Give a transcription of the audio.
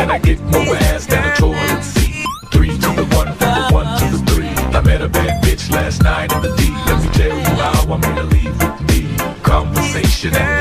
Can I get more ass than a toilet seat? 3 to the 1, from the 1 to the 3. I met a bad bitch last night in the D. Let me tell you how I made her leave with me. Conversation and